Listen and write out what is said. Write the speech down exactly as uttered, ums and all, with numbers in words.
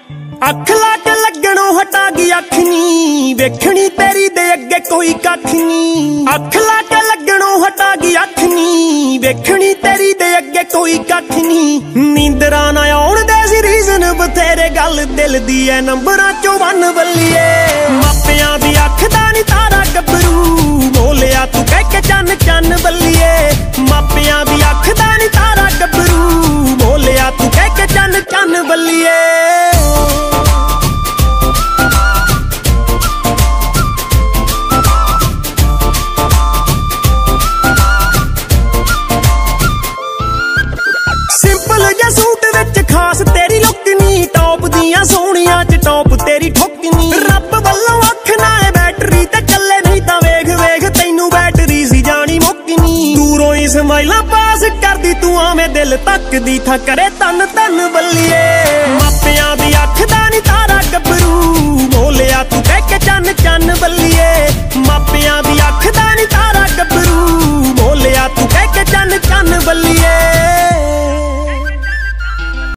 अख लाट लगणों हटा गई अख नी, वेखणी तेरी दे अगे कोई कख नी। अख लाट लगणों हटा गई अख नी, वेखणी तेरी दे अगे कोई कख नी। नींदरा ना आउण दे सी रीजन बथेरे, गल दिल दी ऐ नंबरां चों वन बल्लिए। मापियां दी अख दा नी तारा गबरू, बोलिया तू कह के चन चन बल्लिए। मापियां दी अख दा नी तारा गबरू, बोलिया तू कह के चन चन बल्लिए। सूट विच खास तेरी लुक नी, टॉप दियां सोहणियां च टॉप तेरी ठुक नी। रब वल्लों अख नाल बैटरी ते चले, नहीं तां वेख वेख तैनू बैटरी सी जानी मुक्कनी। दूरों ही स्माइलां पास करदी तू आवें दिल तकदी था करे तन तन बल्लिए। मापियां दी अख दा नी तारा गबरू, बोलिया तू कह के चन चन बल्लिए। मापियां दी